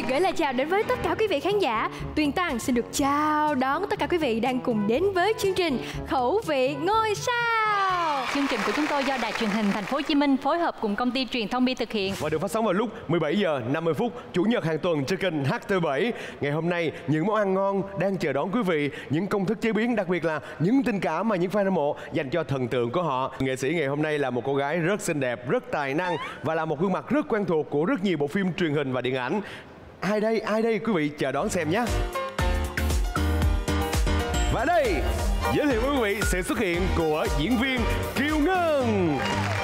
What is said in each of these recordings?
được gửi lời chào đến với tất cả quý vị khán giả. Tuyền Tăng xin được chào đón tất cả quý vị đang cùng đến với chương trình Khẩu vị ngôi sao. Chương trình của chúng tôi do Đài Truyền hình Thành phố Hồ Chí Minh phối hợp cùng công ty Truyền thông Bi thực hiện và được phát sóng vào lúc 17 giờ 50 phút Chủ nhật hàng tuần trên kênh HT7. Ngày hôm nay, những món ăn ngon đang chờ đón quý vị, những công thức chế biến, đặc biệt là những tình cảm mà những fan hâm mộ dành cho thần tượng của họ. Nghệ sĩ ngày hôm nay là một cô gái rất xinh đẹp, rất tài năng và là một gương mặt rất quen thuộc của rất nhiều bộ phim truyền hình và điện ảnh. Ai đây? Ai đây? Quý vị chờ đón xem nhé. Và đây, giới thiệu với quý vị sự xuất hiện của diễn viên Kiều Ngân.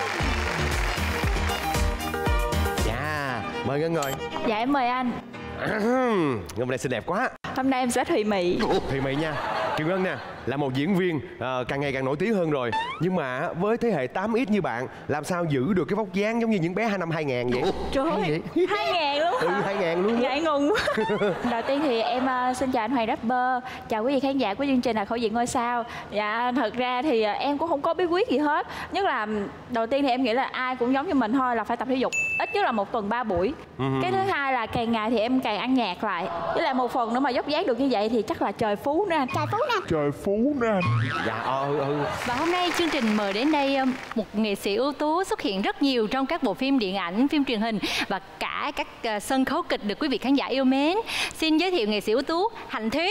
Dạ, mời Ngân ngồi. Dạ em mời anh. Ngân hôm nay xinh đẹp quá. Hôm nay em sẽ thùy mị. Thùy mị nha. Kiều Ngân nè, là một diễn viên càng ngày càng nổi tiếng hơn rồi. Nhưng mà với thế hệ 8X như bạn, làm sao giữ được cái vóc dáng giống như những bé 2000 vậy? Trời ơi, 2000 luôn hả? 2000 luôn. Ngại ngùng quá. Đầu tiên thì em xin chào anh Hoàng Rapper. Chào quý vị khán giả của chương trình là Khẩu vị ngôi sao. Dạ, thật ra thì em cũng không có bí quyết gì hết. Nhất là đầu tiên thì em nghĩ là ai cũng giống như mình thôi, là phải tập thể dục ít nhất là một tuần 3 buổi. Cái thứ hai là càng ngày thì em càng ăn nhạt lại. Với lại một phần nữa mà dốc dáng được như vậy thì chắc là trời phú nè. Trời phú nè. Dạ Và hôm nay chương trình mời đến đây một nghệ sĩ ưu tú xuất hiện rất nhiều trong các bộ phim điện ảnh, phim truyền hình và cả các sân khấu kịch được quý vị khán giả yêu mến. Xin giới thiệu nghệ sĩ ưu tú Hạnh Thúy.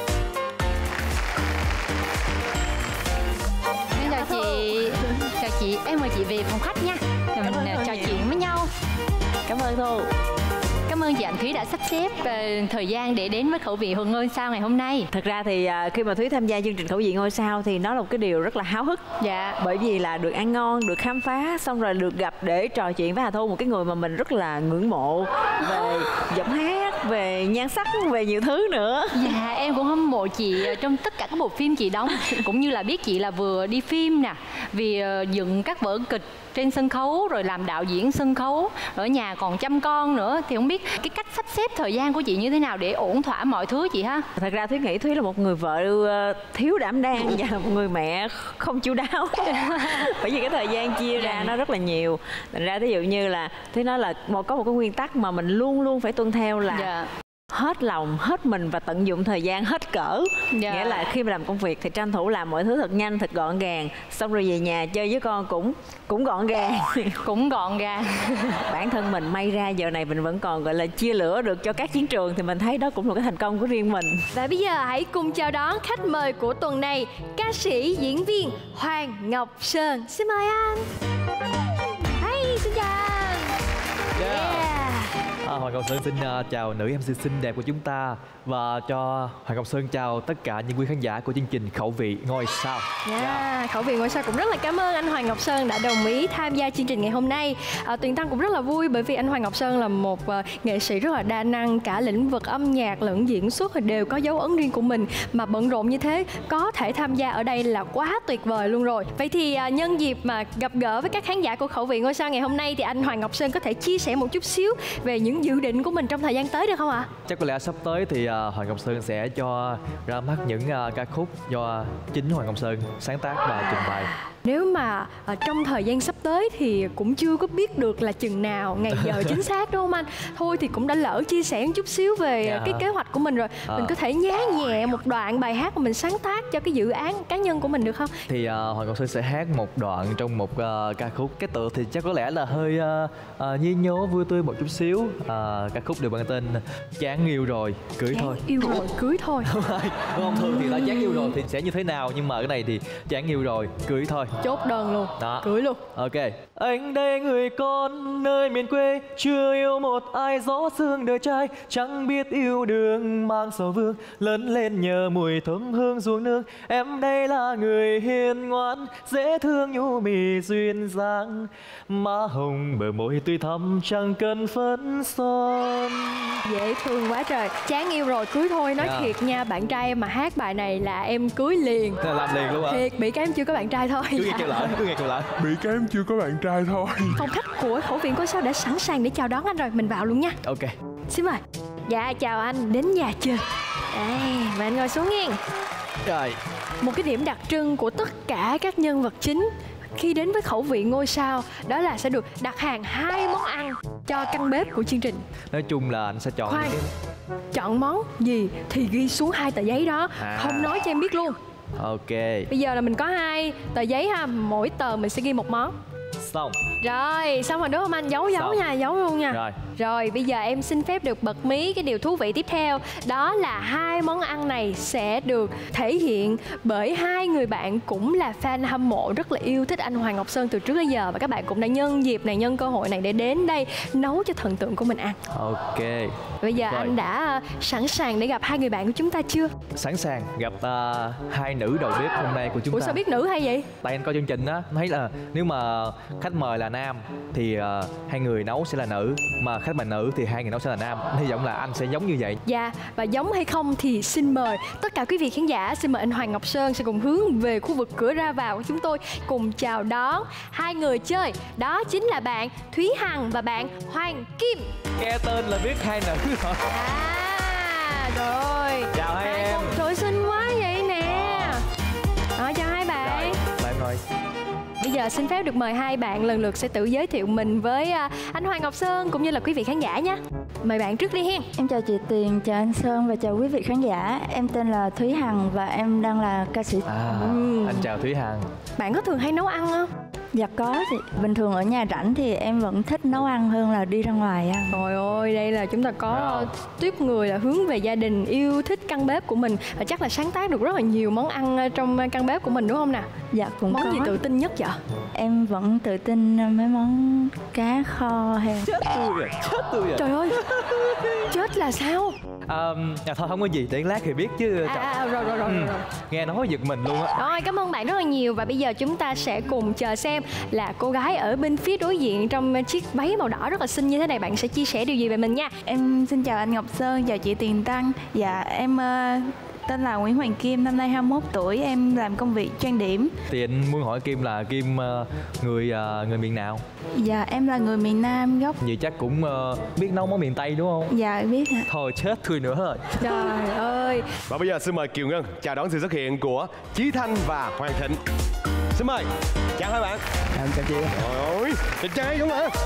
Chào chị. Chào chị, em mời chị về phòng khách nha. Rồi mình trò chuyện với nhau. Cảm ơn Thu. Cảm ơn chị Hạnh Thúy đã sắp xếp thời gian để đến với Khẩu vị ngôi sao ngày hôm nay. Thật ra thì khi mà Thúy tham gia chương trình Khẩu vị ngôi sao thì nó là một cái điều rất là háo hức. Dạ. Bởi vì là được ăn ngon, được khám phá, xong rồi được gặp để trò chuyện với Hà Thu, một cái người mà mình rất là ngưỡng mộ về giọng hát, về nhan sắc, về nhiều thứ nữa. Dạ, em cũng hâm mộ chị trong tất cả các bộ phim chị đóng. Cũng như là biết chị là vừa đi phim nè, vì dựng các vở kịch trên sân khấu, rồi làm đạo diễn sân khấu, ở nhà còn chăm con nữa. Thì không biết cái cách sắp xếp thời gian của chị như thế nào để ổn thỏa mọi thứ chị ha? Thật ra Thúy nghĩ Thúy là một người vợ thiếu đảm đang và một người mẹ không chu đáo. Bởi vì cái thời gian chia ra nó rất là nhiều. Thành ra ví dụ như là Thúy nói là có một cái nguyên tắc mà mình luôn luôn phải tuân theo là hết lòng, hết mình và tận dụng thời gian hết cỡ. Nghĩa là khi mà làm công việc thì tranh thủ làm mọi thứ thật nhanh, thật gọn gàng. Xong rồi về nhà chơi với con cũng gọn gàng. Cũng gọn gàng. Bản thân mình may ra giờ này mình vẫn còn gọi là chia lửa được cho các chiến trường, thì mình thấy đó cũng là cái thành công của riêng mình. Và bây giờ hãy cùng chào đón khách mời của tuần này, ca sĩ, diễn viên Hoàng Ngọc Sơn. Xin mời anh. Hey, xin chào anh. Hoàng Ngọc Sơn xin chào nữ MC xinh đẹp của chúng ta, và cho Hoàng Ngọc Sơn chào tất cả những quý khán giả của chương trình Khẩu vị ngôi sao. Khẩu vị ngôi sao cũng rất là cảm ơn anh Hoàng Ngọc Sơn đã đồng ý tham gia chương trình ngày hôm nay. Tuyền Tăng cũng rất là vui bởi vì anh Hoàng Ngọc Sơn là một nghệ sĩ rất là đa năng, cả lĩnh vực âm nhạc lẫn diễn xuất đều có dấu ấn riêng của mình, mà bận rộn như thế có thể tham gia ở đây là quá tuyệt vời luôn rồi. Vậy thì nhân dịp mà gặp gỡ với các khán giả của Khẩu vị ngôi sao ngày hôm nay thì anh Hoàng Ngọc Sơn có thể chia sẻ một chút xíu về những dự định của mình trong thời gian tới được không ạ? Chắc có lẽ sắp tới thì Hoàng Ngọc Sơn sẽ cho ra mắt những ca khúc do chính Hoàng Ngọc Sơn sáng tác và trình bày. Nếu mà trong thời gian sắp tới thì cũng chưa có biết được là chừng nào, ngày giờ chính xác đúng không anh? Thôi thì cũng đã lỡ chia sẻ một chút xíu về cái kế hoạch của mình rồi. Mình có thể nhá nhẹ một đoạn bài hát mà mình sáng tác cho cái dự án cá nhân của mình được không? Thì Hoàng Ngọc Sơn sẽ hát một đoạn trong một ca khúc. Cái tựa thì chắc có lẽ là hơi nhí nhố vui tươi một chút xíu. Ca khúc được mang tên Chán yêu rồi, cưới thôi. Yêu rồi, cưới thôi. Không, thường thì đã chán yêu rồi thì sẽ như thế nào, nhưng mà cái này thì chán yêu rồi, cưới thôi. Chốt đơn luôn. Đó. Cưới luôn. Ok. Anh đây người con nơi miền quê, chưa yêu một ai gió sương đời trai, chẳng biết yêu đương mang sầu vương, lớn lên nhờ mùi thơm hương ruộng nương. Em đây là người hiền ngoan, dễ thương nhu mì duyên dáng, má hồng bờ môi tươi thắm chẳng cần phấn son. Dễ thương quá trời. Chán yêu rồi, cưới thôi. Nói thiệt nha, bạn trai em mà hát bài này là em cưới liền. Làm liền luôn hả? Thiệt, bị cái em chưa có bạn trai thôi. Cứ nghe kêu lại, cứ nghe kêu lại. Bị cái em chưa có bạn trai thôi. Phòng khách của Khẩu vị ngôi sao đã sẵn sàng để chào đón anh rồi, mình vào luôn nha. Ok. Xin mời. Dạ chào anh, đến nhà chưa? Đây, mời anh ngồi xuống nghe. Rồi. Một cái điểm đặc trưng của tất cả các nhân vật chính khi đến với khẩu vị ngôi sao, đó là sẽ được đặt hàng 2 món ăn cho căn bếp của chương trình. Nói chung là anh sẽ chọn Khoan, chọn món gì thì ghi xuống 2 tờ giấy đó, không nói cho em biết luôn. Ok. Bây giờ là mình có 2 tờ giấy ha, mỗi tờ mình sẽ ghi một món. Xong. Rồi, xong rồi đúng không anh? Giấu nha, giấu luôn nha. Rồi, bây giờ em xin phép được bật mí cái điều thú vị tiếp theo. Đó là 2 món ăn này sẽ được thể hiện bởi 2 người bạn cũng là fan hâm mộ rất là yêu thích anh Hoàng Ngọc Sơn từ trước đến giờ. Và các bạn cũng đã nhân dịp này, nhân cơ hội này để đến đây nấu cho thần tượng của mình ăn. Ok. Bây giờ anh đã sẵn sàng để gặp 2 người bạn của chúng ta chưa? Sẵn sàng gặp 2 nữ đầu bếp hôm nay của chúng ta. Ủa sao biết nữ hay vậy? Tại anh coi chương trình á, thấy là nếu mà khách mời là nam thì 2 người nấu sẽ là nữ, mà khách mời nữ thì 2 người nấu sẽ là nam. Hy vọng là anh sẽ giống như vậy. Dạ, và giống hay không thì xin mời tất cả quý vị khán giả, xin mời anh Hoàng Ngọc Sơn sẽ cùng hướng về khu vực cửa ra vào của chúng tôi, cùng chào đón 2 người chơi. Đó chính là bạn Thúy Hằng và bạn Hoàng Kim. Nghe tên là biết 2 nữ rồi. Rồi. Chào hai em. Trời xinh quá vậy nè. Chào hai bạn. Bạn ngồi. Bây giờ xin phép được mời 2 bạn lần lượt sẽ tự giới thiệu mình với anh Hoàng Ngọc Sơn cũng như là quý vị khán giả nhé. Mời bạn trước đi hen. Em chào chị Tuyền, chào anh Sơn và chào quý vị khán giả. Em tên là Thúy Hằng và em đang là ca sĩ. Anh chào Thúy Hằng. Bạn có thường hay nấu ăn không? Dạ có chị. Bình thường ở nhà rảnh thì em vẫn thích nấu ăn hơn là đi ra ngoài ăn. Trời ơi, đây là chúng ta có tuyếp người là hướng về gia đình, yêu thích căn bếp của mình và chắc là sáng tác được rất là nhiều món ăn trong căn bếp của mình đúng không nè? Dạ cũng món có. gì tự tin nhất vậy? Em vẫn tự tin mấy món cá kho hay. Chết tôi rồi. Trời ơi. Chết là sao? Thôi không có gì, để lát thì biết chứ. Rồi. Nghe nói giật mình luôn á. Rồi, cảm ơn bạn rất là nhiều. Và bây giờ chúng ta sẽ cùng chờ xem là cô gái ở bên phía đối diện trong chiếc váy màu đỏ rất là xinh như thế này, bạn sẽ chia sẻ điều gì về mình nha. Em xin chào anh Ngọc Sơn, chào chị Tiền Tăng. Dạ, em tên là Nguyễn Hoàng Kim, năm nay 21 tuổi, em làm công việc trang điểm. Thì anh muốn hỏi Kim là Kim người miền nào? Dạ, em là người miền Nam gốc. Vậy chắc cũng biết nấu món miền Tây đúng không? Dạ, biết ạ. Thôi chết tôi nữa rồi. Trời ơi. Và bây giờ xin mời Kiều Ngân chào đón sự xuất hiện của Chí Thanh và Hoàng Thịnh. Xin mời. Chào hai bạn. Em chào chị. Trời ơi, đẹp trai không ạ?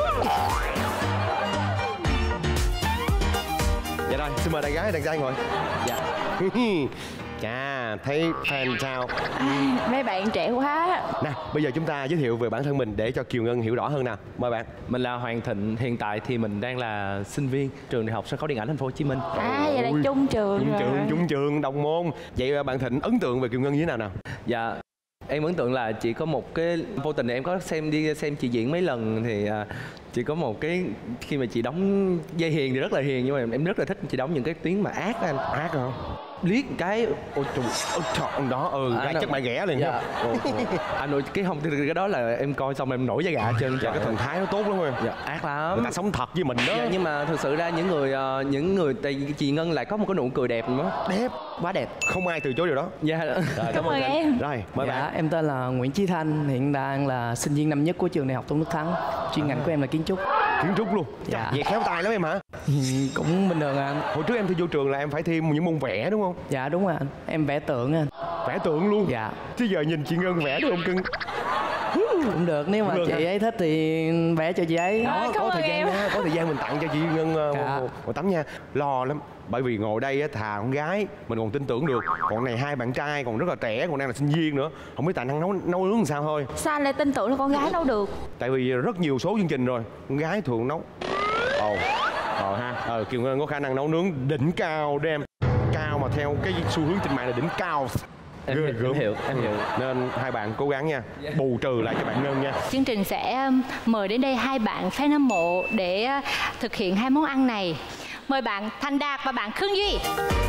Dạ rồi, xin mời đàn gái, đàn trai ngồi. Dạ. Chà, thấy fan sao? Mấy bạn trẻ quá. Nào, bây giờ chúng ta giới thiệu về bản thân mình để cho Kiều Ngân hiểu rõ hơn nào. Mời bạn. Mình là Hoàng Thịnh, hiện tại thì mình đang là sinh viên trường Đại học Sân khấu Điện ảnh Thành phố Hồ Chí Minh. Vậy là chung trường rồi. Chung trường, đồng môn. Vậy bạn Thịnh ấn tượng về Kiều Ngân như thế nào nào? Dạ, em ấn tượng là chỉ có một cái vô tình em có đi xem chị diễn mấy lần thì chỉ có một cái khi mà chị đóng dây hiền thì rất là hiền, nhưng mà em rất là thích chị đóng những cái tiếng mà ác anh. Ác hả? Liếc cái ôi trời đó chắc bạn ghẻ liền. Dạ. Anh ơi, cái đó là em coi xong em nổi da gà trên. Cái thần thái nó tốt lắm em. Dạ, ác lắm. Người ta sống thật với mình đó. Dạ, nhưng mà thực sự ra những người chị Ngân lại có một cái nụ cười đẹp nữa. Đẹp, quá đẹp, không ai từ chối điều đó. Dạ. Rồi, Cảm ơn em. Rồi, mời bạn. Em tên là Nguyễn Chí Thanh, hiện đang là sinh viên năm nhất của trường Đại học Tôn Đức Thắng. Chuyên ngành của em là kiến trúc. Kiến trúc luôn. Dạ. Vậy khéo tay lắm em hả? Cũng bình thường anh. Hồi trước em thi vô trường là em phải thi những môn vẽ đúng không? Dạ đúng rồi anh, em vẽ tượng anh. Vẽ tượng luôn? Dạ. Chứ giờ nhìn chị Ngân vẽ được không cưng? Cũng được, nếu mà chị ấy thích thì vẽ cho chị ấy. Đó, có thời gian mình tặng cho chị Ngân một tấm nha. Lo lắm, bởi vì ngồi đây á, thà con gái mình còn tin tưởng được, còn này 2 bạn trai còn rất là trẻ, còn đang là sinh viên nữa, không biết tài năng nấu nướng làm sao thôi. Sao anh lại tin tưởng là con gái nấu được? Tại vì rất nhiều số chương trình rồi con gái thường nấu. Kiều Ngân có khả năng nấu nướng đỉnh cao đấy em. Cao mà theo cái xu hướng trên mạng là đỉnh cao. Em hiểu. Nên 2 bạn cố gắng nha, bù trừ lại cho bạn Ngân nha. Chương trình sẽ mời đến đây 2 bạn fan hâm mộ để thực hiện 2 món ăn này. Mời bạn Thành Đạt và bạn Khương Duy.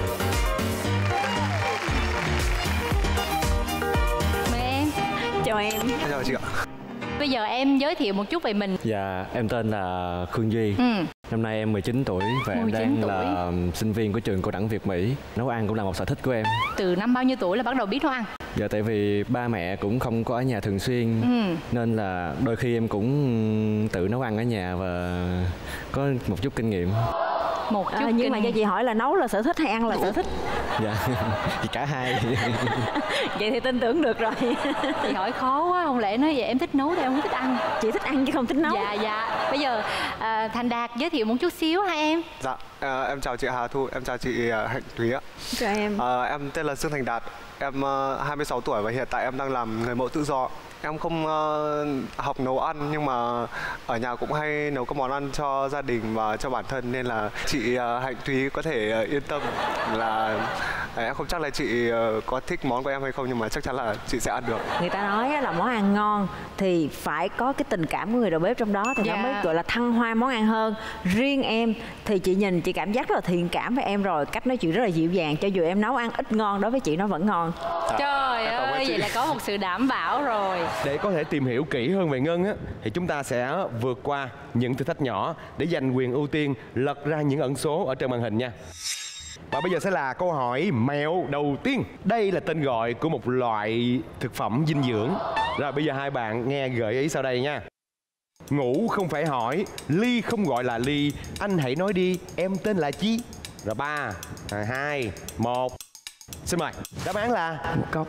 Mời em. Chào em. Chào chị ạ. Bây giờ em giới thiệu một chút về mình. Dạ, em tên là Khương Duy. Năm nay em 19 tuổi và em đang là sinh viên của trường Cao đẳng Việt Mỹ. Nấu ăn cũng là một sở thích của em. Từ năm bao nhiêu tuổi là bắt đầu biết nấu ăn? Dạ, tại vì ba mẹ cũng không có ở nhà thường xuyên, nên là đôi khi em cũng tự nấu ăn ở nhà và có một chút kinh nghiệm. một chút nhưng mà cho chị hỏi là nấu là sở thích hay ăn là sở thích? Dạ thì cả hai. Vậy thì tin tưởng được rồi. Chị hỏi khó quá, không lẽ nói vậy em thích nấu thì em không thích ăn? Chị thích ăn chứ không thích nấu. Dạ. Bây giờ Thành Đạt giới thiệu một chút xíu hai em. Dạ, em chào chị Hà Thu, em chào chị Hạnh Thúy ạ. Chào em. Em tên là Dương Thành Đạt, em 26 tuổi và hiện tại em đang làm người mẫu tự do. Em không học nấu ăn nhưng mà ở nhà cũng hay nấu các món ăn cho gia đình và cho bản thân, nên là chị Hạnh Thúy có thể yên tâm là em không chắc là chị có thích món của em hay không, nhưng mà chắc chắn là chị sẽ ăn được. Người ta nói là món ăn ngon thì phải có cái tình cảm của người đầu bếp trong đó thì nó mới gọi là thăng hoa món ăn hơn. Riêng em thì chị nhìn chị cảm giác rất là thiện cảm với em rồi, cách nói chuyện rất là dịu dàng, cho dù em nấu ăn ít ngon đối với chị nó vẫn ngon. Trời ơi, vậy là có một sự đảm bảo rồi. Để có thể tìm hiểu kỹ hơn về Ngân á, thì chúng ta sẽ vượt qua những thử thách nhỏ để giành quyền ưu tiên lật ra những ẩn số ở trên màn hình nha. Và bây giờ sẽ là câu hỏi mẹo đầu tiên. Đây là tên gọi của một loại thực phẩm dinh dưỡng. Rồi bây giờ hai bạn nghe gợi ý sau đây nha. Ngủ không phải hỏi, ly không gọi là ly, anh hãy nói đi, em tên là chi? Rồi 3, 2, 1. Xin mời. Đáp án là ngũ cốc.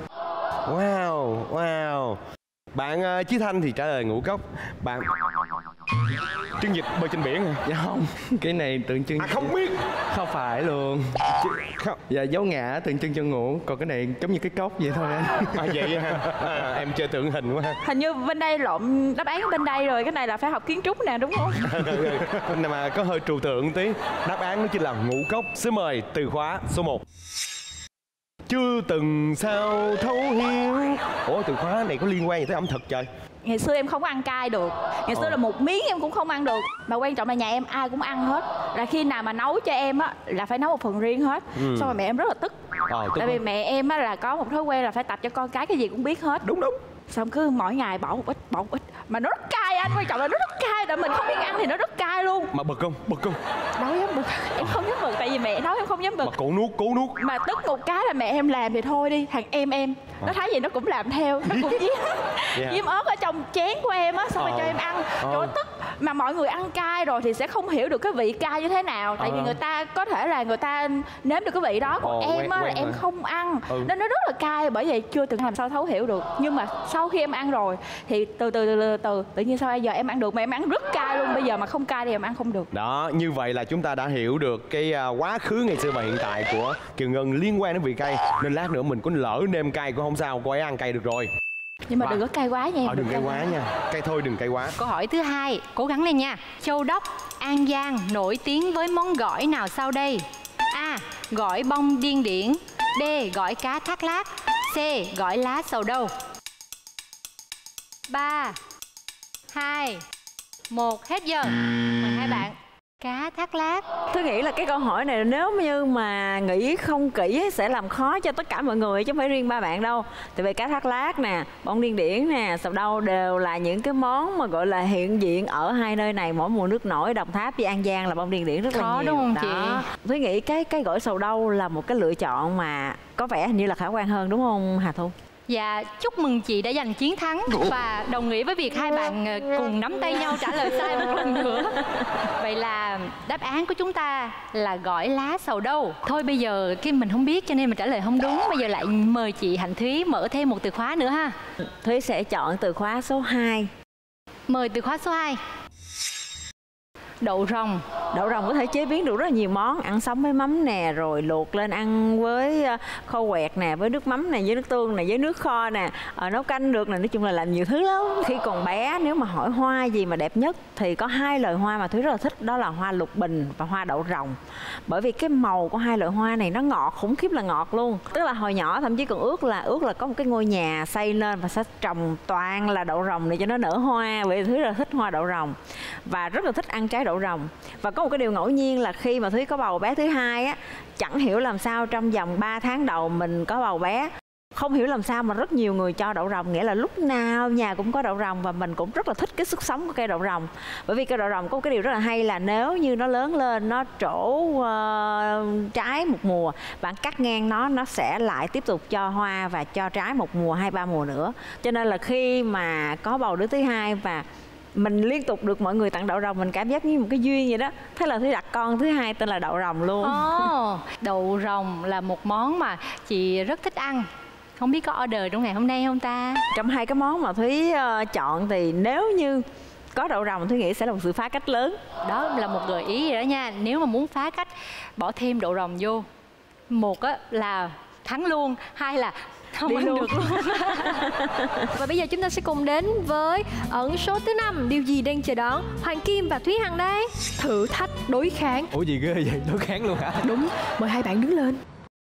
Wow. Bạn Chí Thanh thì trả lời ngũ cốc. Bạn Trương Dịch bơi trên biển hả? Dạ không, cái này tượng trưng. Không biết. Không phải luôn. Không. Dạ dấu ngã tượng trưng cho ngủ, còn cái này giống như cái cốc vậy thôi anh. Vậy ha. Em chơi tượng hình quá ha. Hình như bên đây lộn đáp án ở bên đây rồi, cái này là phải học kiến trúc nè đúng không? Mà có hơi trừu tượng tí. Đáp án nó chính là ngũ cốc. Xin mời từ khóa số 1. Chưa từng sao thấu hiểu. Ủa từ khóa này có liên quan gì tới ẩm thực trời? Ngày xưa em không có ăn cay được. Ngày xưa là một miếng em cũng không ăn được. Mà quan trọng là nhà em ai cũng ăn hết. Là khi nào mà nấu cho em á là phải nấu một phần riêng hết. Xong rồi mẹ em rất là tức. Tại vì mẹ em á là có một thói quen là phải tập cho con cái gì cũng biết hết. Đúng. Xong cứ mỗi ngày bỏ một ít. Mà nó rất cay anh, quan trọng là nó rất cay. Tại mình không biết ăn thì nó rất cay luôn. Mà bực không? Đâu dám bực. Em không dám bực tại vì mẹ nấu em không dám bực. Mà cố nuốt. Mà tức một cái là mẹ em làm thì thôi đi. Thằng em nó thấy gì nó cũng làm theo. Nó cũng giếm ớt ở trong chén của em á. Xong rồi cho em ăn. Trời tức. Mà mọi người ăn cay rồi thì sẽ không hiểu được cái vị cay như thế nào. Tại vì người ta có thể là người ta nếm được cái vị đó. Còn em á là em không ăn. Nên nó rất là cay. Bởi vậy chưa từng làm sao thấu hiểu được. Nhưng mà sau khi em ăn rồi thì từ tự nhiên sao giờ em ăn được. Mà em ăn rất cay luôn. Bây giờ mà không cay thì em ăn không được. Đó, như vậy là chúng ta đã hiểu được cái quá khứ ngày xưa và hiện tại của Kiều Ngân liên quan đến vị cay. Nên lát nữa mình có lỡ nêm cay cũng không sao, cô ấy ăn cay được rồi. Nhưng mà đừng có cay quá nha em. Đừng cay quá nha. Cay thôi đừng cay quá. Câu hỏi thứ 2, cố gắng lên nha. Châu Đốc, An Giang nổi tiếng với món gỏi nào sau đây? A. Gỏi bông điên điển. B. Gỏi cá thác lác. C. Gỏi lá sầu đâu. 3, 2, 1, hết giờ. Mời hai bạn. Cá thác lác. Tôi nghĩ là cái câu hỏi này nếu như mà nghĩ không kỹ sẽ làm khó cho tất cả mọi người chứ không phải riêng ba bạn đâu. Tại vì cá thác lác nè, bông điên điển nè, sầu đâu đều là những cái món mà gọi là hiện diện ở hai nơi này mỗi mùa nước nổi. Đồng Tháp với An Giang là bông điên điển rất là nhiều. Đúng không chị? Tôi nghĩ cái gỏi sầu đâu là một cái lựa chọn mà có vẻ hình như là khả quan hơn đúng không Hà Thu? Dạ, chúc mừng chị đã giành chiến thắng và đồng nghĩa với việc hai bạn cùng nắm tay nhau trả lời sai một lần nữa. Vậy là đáp án của chúng ta là gỏi lá sầu đâu. Thôi bây giờ cái mình không biết cho nên mình trả lời không đúng. Bây giờ lại mời chị Hạnh Thúy mở thêm một từ khóa nữa ha. Thúy sẽ chọn từ khóa số 2. Mời từ khóa số 2. Đậu rồng. Đậu rồng có thể chế biến được rất là nhiều món. Ăn sống với mắm nè, rồi luộc lên ăn với kho quẹt nè, với nước mắm nè, với nước tương nè, với nước kho nè, nấu canh được nè. Nói chung là làm nhiều thứ lắm. Khi còn bé nếu mà hỏi hoa gì mà đẹp nhất thì có hai loại hoa mà Thúy rất là thích. Đó là hoa lục bình và hoa đậu rồng. Bởi vì cái màu của hai loại hoa này nó ngọt, khủng khiếp là ngọt luôn. Tức là hồi nhỏ thậm chí còn ước là có một cái ngôi nhà xây lên và sẽ trồng toàn là đậu rồng để cho nó nở hoa. Bởi vì Thúy rất là thích hoa đậu rồng và rất là thích ăn trái đậu rồng. Và có một cái điều ngẫu nhiên là khi mà Thúy có bầu bé thứ hai á, chẳng hiểu làm sao trong vòng 3 tháng đầu mình có bầu bé, không hiểu làm sao mà rất nhiều người cho đậu rồng, nghĩa là lúc nào nhà cũng có đậu rồng. Và mình cũng rất là thích cái sức sống của cây đậu rồng. Bởi vì cây đậu rồng có một cái điều rất là hay là nếu như nó lớn lên, nó trổ trái một mùa, bạn cắt ngang nó sẽ lại tiếp tục cho hoa và cho trái một mùa 2-3 mùa nữa. Cho nên là khi mà có bầu đứa thứ hai và mình liên tục được mọi người tặng đậu rồng, mình cảm giác như một cái duyên vậy đó. Thế là Thúy đặt con thứ hai tên là đậu rồng luôn. Đậu rồng là một món mà chị rất thích ăn. Không biết có order trong ngày hôm nay không ta? Trong hai cái món mà Thúy chọn thì nếu như có đậu rồng Thúy nghĩ sẽ là một sự phá cách lớn. Đó là một gợi ý vậy đó nha. Nếu mà muốn phá cách, bỏ thêm đậu rồng vô. Một á là thắng luôn, hai là không đi ăn luôn. được luôn. Và bây giờ chúng ta sẽ cùng đến với ẩn số thứ 5. Điều gì đang chờ đón Hoàng Kim và Thúy Hằng đây? Thử thách đối kháng. Ủa gì ghê vậy? Đối kháng luôn hả? Đúng, mời hai bạn đứng lên.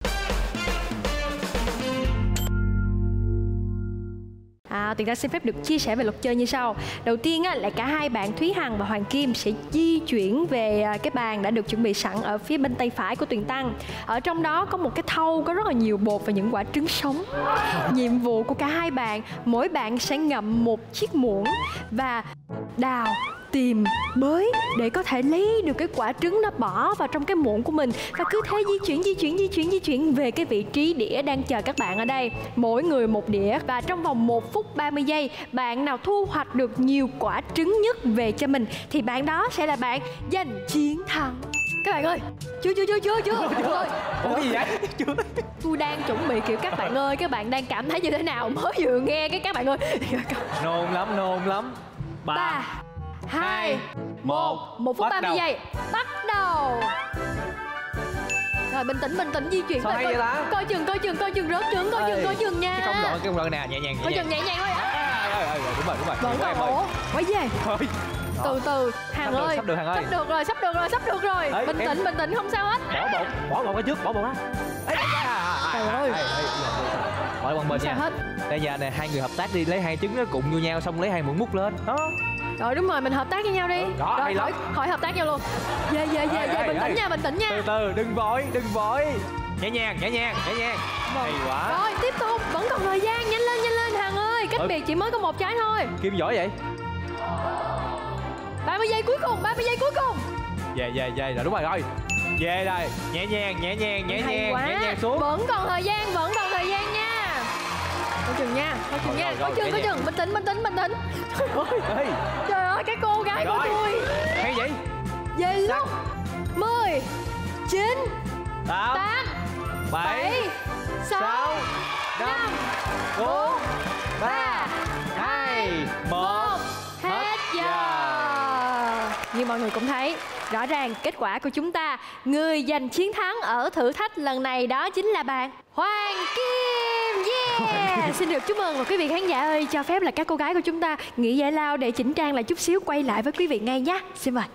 Tụi ta xin phép được chia sẻ về luật chơi như sau. Đầu tiên là cả hai bạn Thúy Hằng và Hoàng Kim sẽ di chuyển về cái bàn đã được chuẩn bị sẵn ở phía bên tay phải của Tuyền Tăng. Ở trong đó có một cái thau có rất là nhiều bột và những quả trứng sống. Nhiệm vụ của cả hai bạn, mỗi bạn sẽ ngậm một chiếc muỗng và đào, tìm, bới để có thể lấy được cái quả trứng đó bỏ vào trong cái muỗng của mình. Và cứ thế di chuyển về cái vị trí đĩa đang chờ các bạn ở đây. Mỗi người một đĩa và trong vòng 1 phút 30 giây, bạn nào thu hoạch được nhiều quả trứng nhất về cho mình thì bạn đó sẽ là bạn giành chiến thắng. Các bạn ơi, chưa. Ủa gì vậy? Chưa. Tôi đang chuẩn bị kiểu các bạn ơi, các bạn đang cảm thấy như thế nào mới vừa nghe cái các bạn ơi. Nôn lắm. 3, 2, 1 phút 30 giây. Bắt đầu. Rồi bình tĩnh di chuyển. Sao hay vậy ta? Coi chừng rớt trứng, coi chừng nha. Cái công đoạn nè, nhẹ nhàng. Coi chừng nhẹ nhàng thôi. Đúng rồi. Vẫn còn ổ. Quay về. Từ Hằng ơi. Sắp được Hằng ơi. Sắp được rồi. Bình tĩnh không sao hết. Bỏ bột cái trước, bỏ bột á. Trời ơi. Bỏ qua bên nha. Hết. Đây giờ này hai người hợp tác đi, lấy hai trứng nó cụng vô nhau xong lấy hai muỗng múc lên. Đó. Rồi đúng rồi, mình hợp tác với nhau đi. Đó, rồi khỏi hợp tác nhau luôn. Về bình tĩnh nha. Từ đừng vội. Nhẹ nhàng. Hay quá. Rồi tiếp tục, vẫn còn thời gian, nhanh lên Hằng ơi. Cách biệt chỉ mới có một trái thôi. Kim giỏi vậy. 30 giây cuối cùng. Về rồi, đúng rồi. Về đây, nhẹ nhàng xuống. Vẫn còn thời gian nha. Coi chừng nha. Coi chừng. Bình tĩnh. Trời ơi, cái cô gái của tôi. Hay vậy. Về luôn. 10, 9, 8, 7, 6, 5, 4, 3, 2, 1. Hết giờ. Như mọi người cũng thấy, rõ ràng kết quả của chúng ta, người giành chiến thắng ở thử thách lần này đó chính là bạn Hoàng Kim. Yeah. Xin được chúc mừng và quý vị khán giả ơi, cho phép là các cô gái của chúng ta nghỉ giải lao để chỉnh trang lại chút xíu, quay lại với quý vị ngay nhé. Xin mời.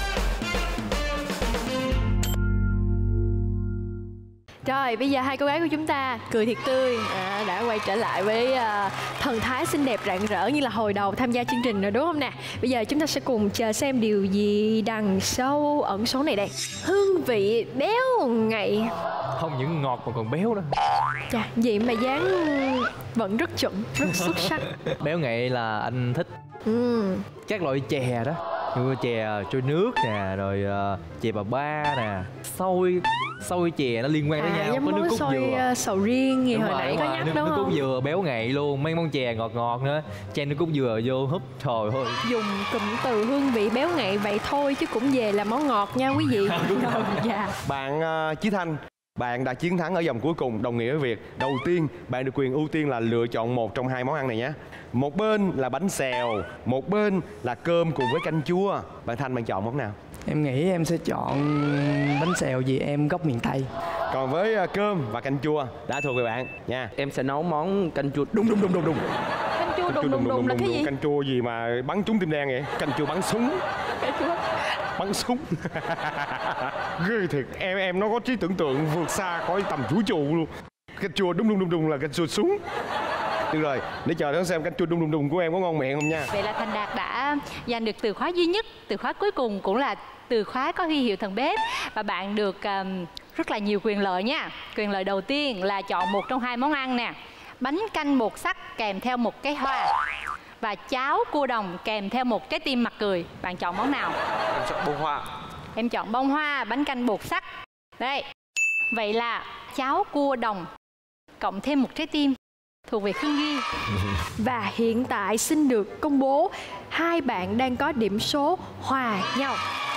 Rồi, bây giờ hai cô gái của chúng ta cười thiệt tươi, đã quay trở lại với thần thái xinh đẹp rạng rỡ như là hồi đầu tham gia chương trình rồi đúng không nè? Bây giờ chúng ta sẽ cùng chờ xem điều gì đằng sau ẩn số này đây. Hương vị béo ngậy. Không những ngọt mà còn béo nữa. Chà, vậy mà dáng vẫn rất chuẩn, rất xuất sắc. Béo ngậy là anh thích các loại chè đó, như chè trôi nước nè, rồi chè bà ba nè, xôi chè nó liên quan đến nhau, có nước cốt dừa, sầu riêng gì hồi nãy có nhắc đúng nước không? cốt dừa béo ngậy luôn, mấy món chè ngọt nữa, chan nước cốt dừa vô húp, trời ơi. Dùng cụm từ hương vị béo ngậy vậy thôi chứ cũng về là món ngọt nha quý vị. Dạ. Bạn Chí Thanh, bạn đã chiến thắng ở vòng cuối cùng, đồng nghĩa với việc đầu tiên bạn được quyền ưu tiên là lựa chọn một trong hai món ăn này nhé. Một bên là bánh xèo, một bên là cơm cùng với canh chua. Bạn Thanh, bạn chọn món nào? Em nghĩ em sẽ chọn bánh xèo vì em gốc miền Tây. Còn với cơm và canh chua đã thuộc về bạn nha. Em sẽ nấu món canh chua đùng. Canh chua đùng là cái gì? Canh chua gì mà bắn trúng tim đen vậy? Canh chua bắn súng. Bắn súng. Ghê thiệt, em nó có trí tưởng tượng vượt xa khỏi tầm vũ trụ luôn. Canh chua đùng là canh chua súng. Được rồi, để chờ đón xem canh chua đùng của em có ngon miệng không nha. Vậy là Thành Đạt đã giành được từ khóa duy nhất, từ khóa cuối cùng cũng là từ khóa có huy hiệu thần bếp. Và bạn được rất là nhiều quyền lợi nha. Quyền lợi đầu tiên là chọn một trong hai món ăn nè. Bánh canh bột sắc kèm theo một cái hoa, và cháo cua đồng kèm theo một trái tim mặt cười. Bạn chọn món nào? Em chọn bông hoa. Em chọn bông hoa, bánh canh bột sắc. Đây. Vậy là cháo cua đồng cộng thêm một trái tim thuộc về Khương Duy. Và hiện tại xin được công bố hai bạn đang có điểm số hòa nhau.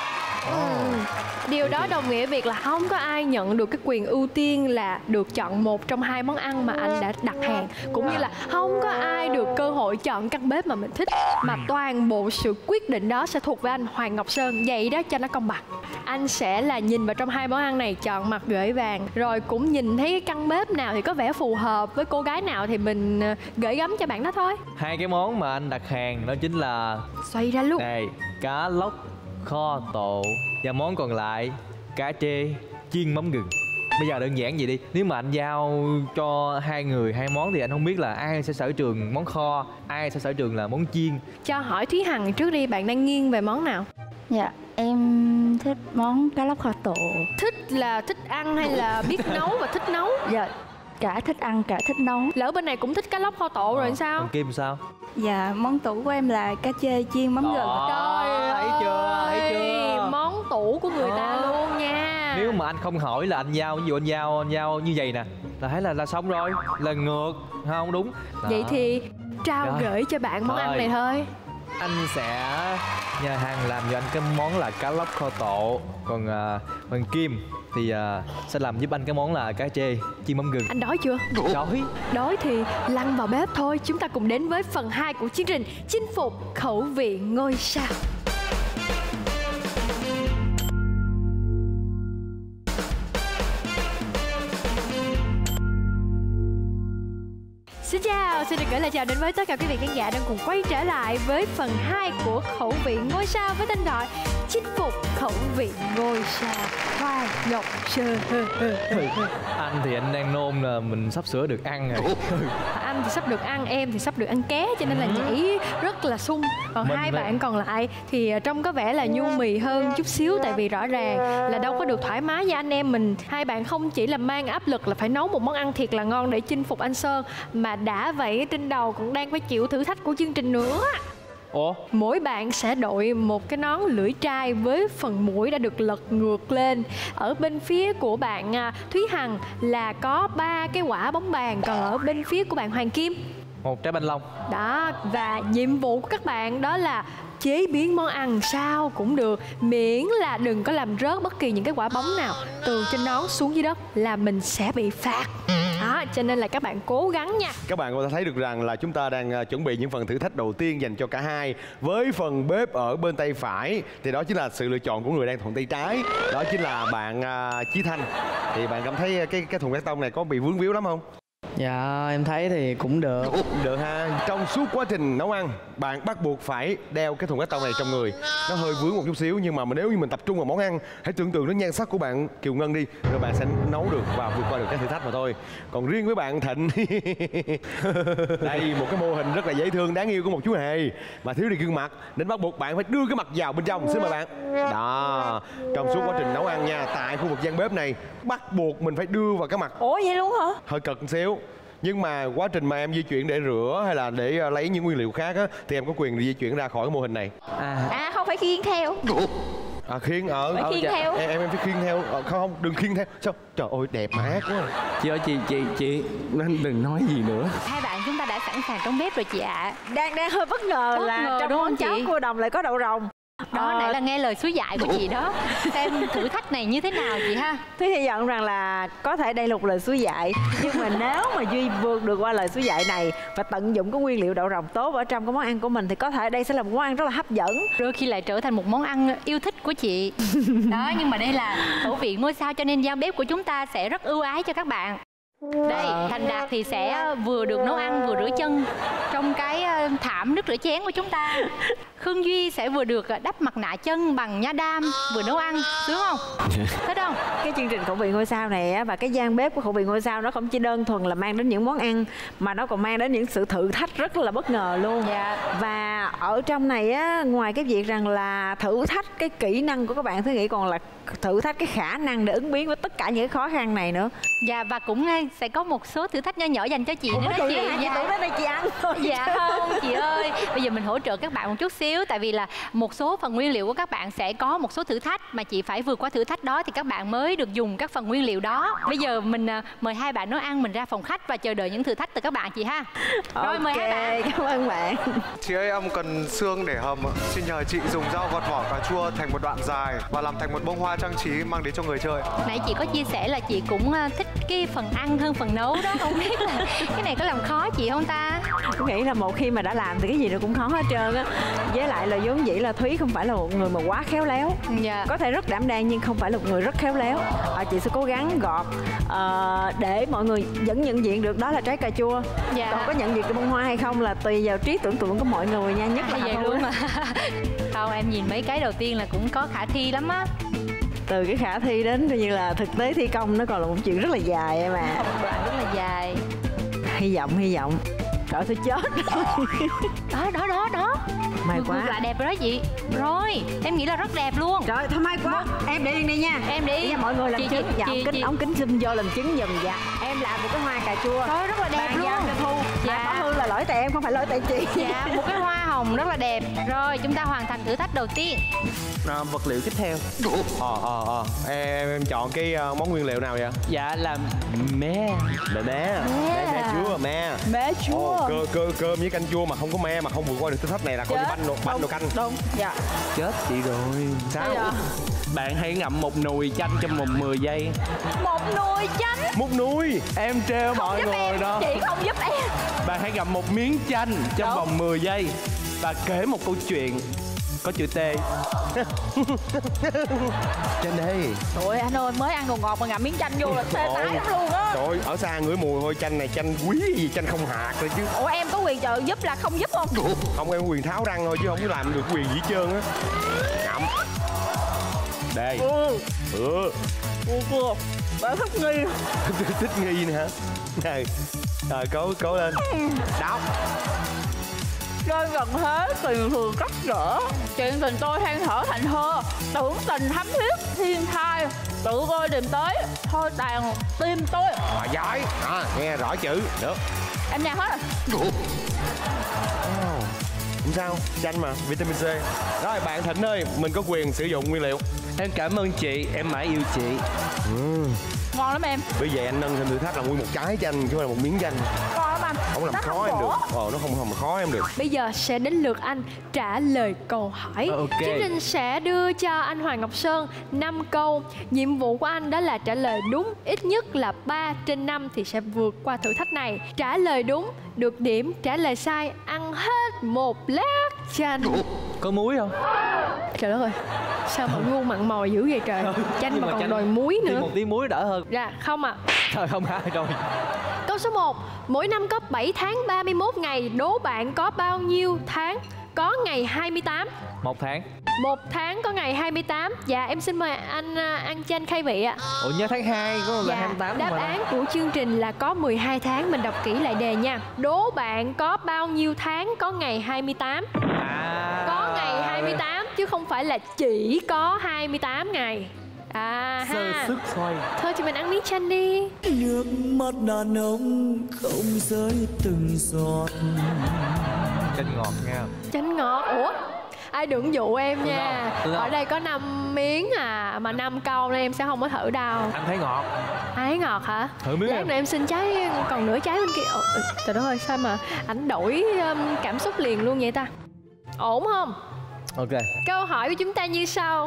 Điều đó đồng nghĩa việc là không có ai nhận được cái quyền ưu tiên là được chọn một trong hai món ăn mà anh đã đặt hàng, cũng như là không có ai được cơ hội chọn căn bếp mà mình thích, mà toàn bộ sự quyết định đó sẽ thuộc về anh Hoàng Ngọc Sơn. Vậy đó cho nó công bằng, anh sẽ là nhìn vào trong hai món ăn này, chọn mặt gửi vàng, rồi cũng nhìn thấy cái căn bếp nào thì có vẻ phù hợp với cô gái nào thì mình gửi gắm cho bạn đó thôi. Hai cái món mà anh đặt hàng đó chính là xoay ra luôn đây, cá lóc kho tộ, và món còn lại cá trê chiên mắm gừng. Bây giờ đơn giản vậy đi, nếu mà anh giao cho hai người hai món thì anh không biết là ai sẽ sở trường món kho, ai sẽ sở trường là món chiên. Cho hỏi Thúy Hằng trước đi, bạn đang nghiêng về món nào? Dạ, em thích món cá lóc kho tộ. Thích là thích ăn hay là biết nấu và thích nấu? Dạ, cả thích ăn cả thích nấu. Lỡ bên này cũng thích cá lóc kho tộ rồi sao? Còn Kim sao? Dạ, món tủ của em là cá chê chiên mắm gừng. Trời thấy chưa, thấy chưa? Món tủ của người ta luôn nha. Nếu mà anh không hỏi là anh giao, ví dụ anh giao như vậy nè, là thấy là xong rồi, là ngược, không đúng. Đó. Vậy thì trao Rồi. gửi cho bạn món ăn này thôi. Anh sẽ nhờ hàng làm cho anh cái món là cá lóc kho tộ, còn Hoàng Kim thì sẽ làm giúp anh cái món là cá chê chiên mắm gừng. Anh đói chưa? Đói. Đói thì lăn vào bếp thôi. Chúng ta cùng đến với phần 2 của chương trình Chinh phục khẩu vị ngôi sao. Xin chào, xin được gửi lời chào đến với tất cả quý vị khán giả đang cùng quay trở lại với phần 2 của khẩu vị ngôi sao với tên gọi Chinh phục khẩu vị ngôi sao Hoàng Ngọc Sơn. Anh thì anh đang nôn là mình sắp sửa được ăn rồi. Anh thì sắp được ăn, em thì sắp được ăn ké, cho nên là nhảy rất là sung. Còn hai bạn còn lại thì trông có vẻ là nhu mì hơn chút xíu, tại vì rõ ràng là đâu có được thoải mái như anh em mình. Hai bạn không chỉ là mang áp lực là phải nấu một món ăn thiệt là ngon để chinh phục anh Sơn, mà đã vậy trên đầu cũng đang phải chịu thử thách của chương trình nữa. Ủa? Mỗi bạn sẽ đội một cái nón lưỡi trai với phần mũi đã được lật ngược lên. Ở bên phía của bạn Thúy Hằng là có 3 cái quả bóng bàn, còn ở bên phía của bạn Hoàng Kim 1 trái banh long. đó. Và nhiệm vụ của các bạn đó là chế biến món ăn sao cũng được, miễn là đừng có làm rớt bất kỳ những cái quả bóng nào từ trên nón xuống dưới đất là mình sẽ bị phạt. Đó, cho nên là các bạn cố gắng nha. Các bạn có thể thấy được rằng là chúng ta đang chuẩn bị những phần thử thách đầu tiên dành cho cả hai. Với phần bếp ở bên tay phải thì đó chính là sự lựa chọn của người đang thuận tay trái. Đó chính là bạn Chí Thanh. Thì bạn cảm thấy cái thùng cát tông này có bị vướng víu lắm không? Dạ em thấy thì cũng được. Được ha. Trong suốt quá trình nấu ăn, bạn bắt buộc phải đeo cái thùng cát tông này trong người. Nó hơi vướng một chút xíu, nhưng mà nếu như mình tập trung vào món ăn, hãy tưởng tượng đến nhan sắc của bạn Kiều Ngân đi, rồi bạn sẽ nấu được và vượt qua được cái thử thách mà thôi. Còn riêng với bạn Thịnh đây một cái mô hình rất là dễ thương đáng yêu của một chú hề mà thiếu đi gương mặt, nên bắt buộc bạn phải đưa cái mặt vào bên trong. Xin mời bạn. Đó, trong suốt quá trình nấu ăn nha, tại khu vực gian bếp này bắt buộc mình phải đưa vào cái mặt. Ủa vậy luôn hả? Hơi cực một xíu, nhưng mà quá trình mà em di chuyển để rửa hay là để lấy những nguyên liệu khác á, thì em có quyền di chuyển ra khỏi cái mô hình này. À không phải khiêng theo. Khiêng phải khiêng theo. Em phải khiêng theo. Không, đừng khiêng theo. Sao? Trời ơi đẹp mà ác quá. Chị ơi, chị nên đừng nói gì nữa. Hai bạn chúng ta đã sẵn sàng trong bếp rồi chị ạ. Đang hơi bất ngờ là trong món cháo cua đồng lại có đậu rồng. Đó, nãy là nghe lời suối dạy của chị đó. Xem thử thách này như thế nào chị ha. Thúy hy vọng rằng là có thể đây là một lời suối dạy, nhưng mà nếu mà Duy vượt được qua lời suối dạy này và tận dụng cái nguyên liệu đậu rồng tốt ở trong cái món ăn của mình thì có thể đây sẽ là một món ăn rất là hấp dẫn, đôi khi lại trở thành một món ăn yêu thích của chị. Đó, nhưng mà đây là khẩu vị ngôi sao cho nên gian bếp của chúng ta sẽ rất ưu ái cho các bạn. Đây, Thành Đạt thì sẽ vừa được nấu ăn vừa rửa chân trong cái thảm nước rửa chén của chúng ta. Khương Duy sẽ vừa được đắp mặt nạ chân bằng nha đam, vừa nấu ăn, sướng không? Thích không? Cái chương trình khẩu vị ngôi sao này và cái gian bếp của khẩu vị ngôi sao nó không chỉ đơn thuần là mang đến những món ăn mà nó còn mang đến những sự thử thách rất là bất ngờ luôn. Và ở trong này á, ngoài cái việc rằng là thử thách cái kỹ năng của các bạn, tôi nghĩ còn là thử thách cái khả năng để ứng biến với tất cả những khó khăn này nữa. Và cũng sẽ có một số thử thách nho nhỏ dành cho chị nữa đó chị. Chị tưởng đến đây chị ăn thôi. Dạ không chị ơi, bây giờ mình hỗ trợ các bạn một chút xíu. Tại vì là một số phần nguyên liệu của các bạn sẽ có một số thử thách mà chị phải vượt qua thử thách đó thì các bạn mới được dùng các phần nguyên liệu đó. Bây giờ mình mời hai bạn nấu ăn, mình ra phòng khách và chờ đợi những thử thách từ các bạn chị ha. Rồi mời hai bạn. Cảm ơn bạn. Chị ơi, em cần xương để hầm ạ. Xin nhờ chị dùng dao gọt vỏ cà chua thành một đoạn dài và làm thành một bông hoa trang trí mang đến cho người chơi. Nãy chị có chia sẻ là chị cũng thích cái phần ăn hơn phần nấu đó, không biết là cái này có làm khó chị không ta? Tôi nghĩ là một khi mà đã làm thì cái gì nó cũng khó hết trơn á. Với lại là vốn dĩ là Thúy không phải là một người mà quá khéo léo. Dạ. Có thể rất đảm đang nhưng không phải là một người rất khéo léo. Chị sẽ cố gắng gọt để mọi người vẫn nhận diện được đó là trái cà chua. Dạ. Còn có nhận diện cái bông hoa hay không là tùy vào trí tưởng tượng của mọi người nha. Nhất là vậy luôn mà. Không, em nhìn mấy cái đầu tiên là cũng có khả thi lắm á. Từ cái khả thi đến coi như là thực tế thi công nó còn là một chuyện rất là dài em à. Một đoạn rất là dài. Hy vọng. Trời tôi chết rồi. Đó. May quá. Ngược lại đẹp rồi đó chị. Rồi, em nghĩ là rất đẹp luôn. Trời thôi may quá. Em để yên đi nha. Em để yên. Mọi người làm chứng. Ống kính zoom vô làm chứng giùm dạ. Em làm một cái hoa cà chua. Trời rất là đẹp luôn. Thu. Dạ. Bảo Hương là lỗi tại em không phải lỗi tại chị. Dạ, một cái hoa hồng rất là đẹp. Rồi, chúng ta hoàn thành thử thách đầu tiên. Vật liệu tiếp theo. Em chọn cái món nguyên liệu nào vậy? Dạ là mé Chúa. Mé chua. Cơm với canh chua mà không có me mà không vượt qua được thử thách này là coi như banh đồ canh. Đúng. Dạ. chết chị rồi. Sao? Bạn hãy ngậm một nồi chanh trong vòng 10 giây. Một nồi chanh. Một nồi. Em trêu mọi người đó. Chị không giúp em. Bạn hãy ngậm một miếng chanh trong vòng 10 giây và kể một câu chuyện có chữ T. Trên đây. Trời anh ơi, mới ăn đồ ngọt mà ngậm miếng chanh vô là tê tái lắm luôn á. Trời, ở xa ngửi mùi thôi, chanh này chanh quý gì, chanh không hạt rồi chứ. Ủa em có quyền trợ giúp là không giúp không? Không, em có quyền tháo răng thôi chứ không có làm được quyền gì hết trơn á. Ngậm. Đây. Bạn thích nghi. Thích nghi nè hả? Này. Rồi cố lên. Đọc. Rơi gần thế tùy thường cắt rỡ, chuyện tình tôi than thở thành thơ, tưởng tình thắm thiết thiên thai, tự tôi tìm tới thôi tàn tim tôi. Giỏi. Nghe rõ chữ được. Em nhạc hết rồi. Không sao, chanh mà, vitamin C. Rồi bạn Thịnh ơi, mình có quyền sử dụng nguyên liệu. Em cảm ơn chị, em mãi yêu chị. Ngon lắm em. Bởi vậy anh nâng thêm thử thách là nguyên một trái chanh chứ không phải là một miếng chanh. Ngon lắm anh. Không làm khó em được. Nó không khó em được. Bây giờ sẽ đến lượt anh trả lời câu hỏi. Chương trình sẽ đưa cho anh Hoàng Ngọc Sơn 5 câu. Nhiệm vụ của anh đó là trả lời đúng ít nhất là 3 trên 5 thì sẽ vượt qua thử thách này. Trả lời đúng được điểm, trả lời sai ăn hết một lát chanh. Có muối không? Trời đất ơi, sao mà ngu mặn mòi dữ vậy trời. Chanh mà còn đòi muối nữa. Một tí muối đỡ hơn. Dạ không ạ. Trời không hả rồi. Câu số 1. Mỗi năm có 7 tháng 31 ngày. Đố bạn có bao nhiêu tháng có ngày 28? 1 tháng. 1 tháng có ngày 28. Dạ em xin mời anh An Chanh khai vị ạ. Ủa nhớ tháng 2 có là 28 đáp mà. án của chương trình là có 12 tháng. Mình đọc kỹ lại đề nha. Đố bạn có bao nhiêu tháng có ngày 28? Có ngày 28 chứ không phải là chỉ có 28 ngày. Sơ sức xoay. Thôi thì mình ăn miếng chanh đi. Nước mắt đàn ông không rơi từng giọt. Chanh ngọt nha. Chanh ngọt. Ủa? Ai đừng dụ em nha. Ở đây có 5 miếng mà 5 câu nên em sẽ không có thử đâu. Anh thấy ngọt. Ai thấy ngọt hả? Thử miếng. Lát nữa em xin trái còn nửa trái bên kia. Trời đất ơi, sao mà ảnh đổi cảm xúc liền luôn vậy ta? Ổn không? Ok. Câu hỏi của chúng ta như sau.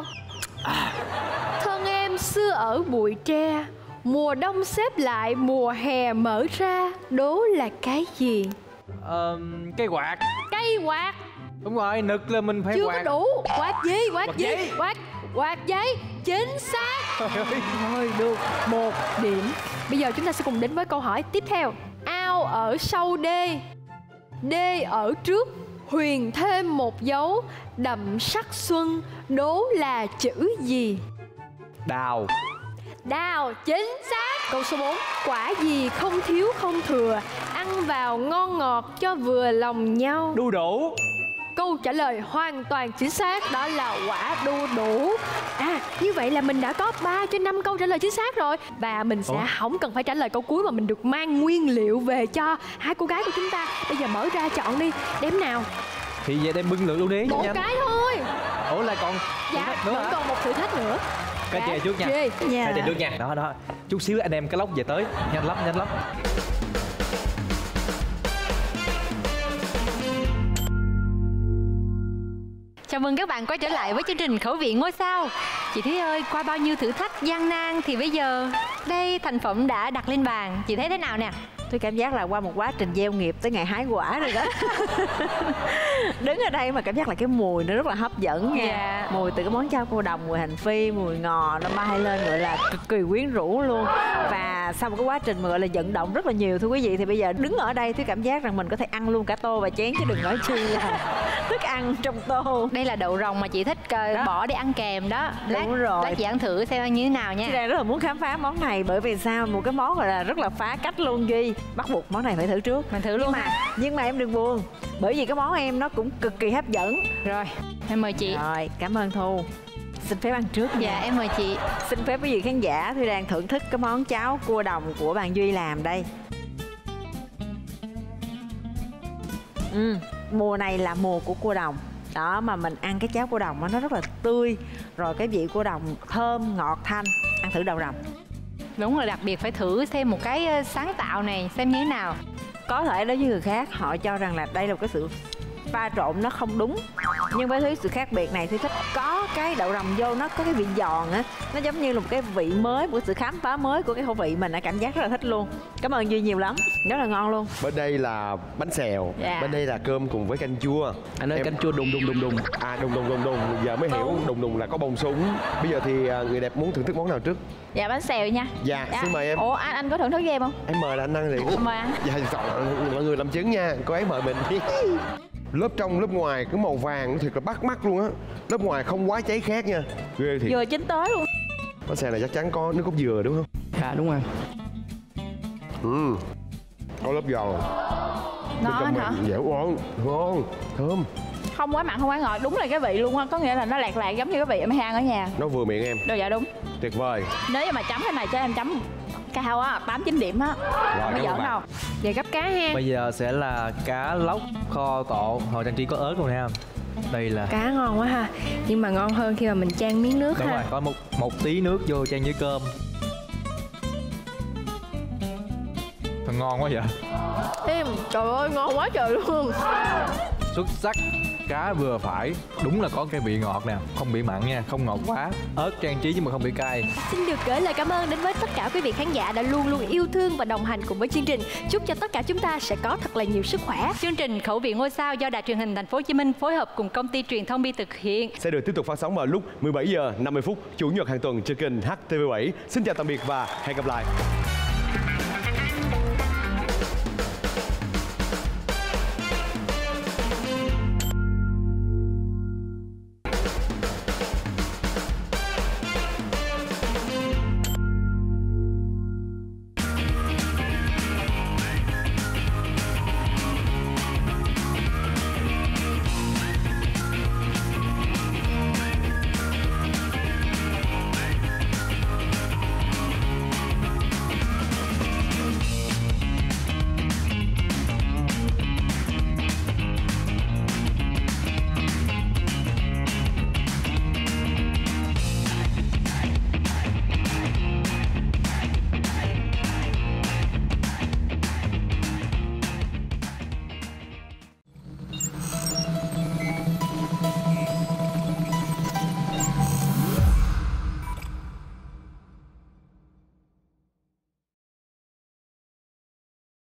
Thân em xưa ở bụi tre, mùa đông xếp lại, mùa hè mở ra. Đố là cái gì? Cây quạt. Cây quạt. Đúng rồi, nực là mình phải chưa quạt. Chưa có đủ. Quạt gì? Quạt giấy. Chính xác. Rồi được 1 điểm. Bây giờ chúng ta sẽ cùng đến với câu hỏi tiếp theo. Ao ở sau đê, đê ở trước, huyền thêm một dấu, đậm sắc xuân. Đố là chữ gì? Đào. Đào, chính xác. Câu số 4. Quả gì không thiếu không thừa, ăn vào ngon ngọt cho vừa lòng nhau? Đu đủ. câu trả lời hoàn toàn chính xác, đó là quả đu đủ. Như vậy là mình đã có 3 trên 5 câu trả lời chính xác rồi. Và mình sẽ không cần phải trả lời câu cuối mà mình được mang nguyên liệu về cho hai cô gái của chúng ta. Bây giờ mở ra chọn đi, đếm nào. Thì về đem bưng lượng luôn đi. Một cái thôi. Ủa lại còn dạ, vẫn còn một thử thách nữa. Cái chè trước nha. Cái chè trước nha. Đó. Chút xíu anh em cái lóc về tới. Nhanh lắm. Chào mừng các bạn quay trở lại với chương trình Khẩu vị ngôi sao. Chị Thúy ơi, qua bao nhiêu thử thách gian nan thì bây giờ đây thành phẩm đã đặt lên bàn. Chị thấy thế nào nè? Tôi cảm giác là qua một quá trình gieo nghiệp tới ngày hái quả rồi đó. Đứng ở đây mà cảm giác là cái mùi nó rất là hấp dẫn nha. Mùi từ cái món chao cô đồng, mùi hành phi, mùi ngò nó bay lên gọi là cực kỳ quyến rũ luôn. Và sau một cái quá trình mà gọi là vận động rất là nhiều thưa quý vị, thì bây giờ đứng ở đây tôi cảm giác rằng mình có thể ăn luôn cả tô và chén chứ đừng nói chi là thức ăn trong tô. Đây là đậu rồng mà chị thích bỏ để ăn kèm đó. Đúng rồi. Lát chị ăn thử xem như thế nào nha. Chị đang rất là muốn khám phá món này bởi vì sao? Một cái món gọi là rất là phá cách luôn Duy. Bắt buộc món này phải thử trước. Mình thử luôn nhưng mà em đừng buồn, bởi vì cái món em nó cũng cực kỳ hấp dẫn. Rồi, em mời chị. Rồi, cảm ơn Thu. Xin phép ăn trước nha. Dạ, em mời chị. Xin phép quý vị khán giả, tôi đang thưởng thức cái món cháo cua đồng của bạn Duy làm đây. Mùa này là mùa của cua đồng. Đó, mà mình ăn cái cháo cua đồng nó rất là tươi. Rồi cái vị cua đồng thơm, ngọt, thanh. Ăn thử đầu đồng. Đúng rồi, đặc biệt phải thử xem một cái sáng tạo này xem như thế nào. Có thể đối với người khác họ cho rằng là đây là một cái sự pha trộn nó không đúng, nhưng với sự khác biệt này thì thích có cái đậu rồng vô, nó có cái vị giòn á, nó giống như là một cái vị mới, một sự khám phá mới của cái khẩu vị mình, đã cảm giác rất là thích luôn. Cảm ơn Duy nhiều lắm, rất là ngon luôn. Bên đây là bánh xèo, bên đây là cơm cùng với canh chua. Anh ơi, canh chua đùng. Đùng. Giờ mới hiểu đùng là có bông súng. Bây giờ thì người đẹp muốn thưởng thức món nào trước? Dạ bánh xèo nha. Dạ, xin mời em. Ủa anh có thưởng thức với em không? Em mời là anh ăn liền. Mời anh. Dạ, mọi người làm chứng nha, cô ấy mời mình. Lớp trong lớp ngoài cái màu vàng nó thiệt là bắt mắt luôn á. Lớp ngoài không quá cháy khét nha. Ghê thiệt. Dừa chín tới luôn. Bánh xèo này chắc chắn có nước cốt dừa đúng không? Dạ đúng rồi. Có lớp giòn. Ngon hả? Dẻo ngon, thơm. Không quá mặn không quá ngọt, đúng là cái vị luôn á, có nghĩa là nó lạc giống như cái vị em hay ăn ở nhà. Nó vừa miệng em. Dạ đúng. Tuyệt vời. Nếu như mà chấm cái này cho em chấm cao á, 8-9 điểm á. Không có giỡn đâu. Vậy gấp cá ha. Bây giờ sẽ là cá lóc kho tộ, hồi trang trí có ớt luôn nè. Đây là cá ngon quá ha, nhưng mà ngon hơn khi mà mình chan miếng nước. Đúng ha. Rồi, có một tí nước vô chan với cơm. Ngon quá vậy. Em, trời ơi ngon quá trời luôn. Xuất sắc. Cá vừa phải, đúng là có cái vị ngọt nè, không bị mặn nha, không ngọt quá. Ớt trang trí nhưng mà không bị cay. Xin được gửi lời cảm ơn đến với tất cả quý vị khán giả đã luôn luôn yêu thương và đồng hành cùng với chương trình. Chúc cho tất cả chúng ta sẽ có thật là nhiều sức khỏe. Chương trình Khẩu vị ngôi sao do Đài Truyền hình Thành phố Hồ Chí Minh phối hợp cùng công ty truyền thông Bi thực hiện sẽ được tiếp tục phát sóng vào lúc 17 giờ 50 phút chủ nhật hàng tuần trên kênh HTV7. Xin chào tạm biệt và hẹn gặp lại.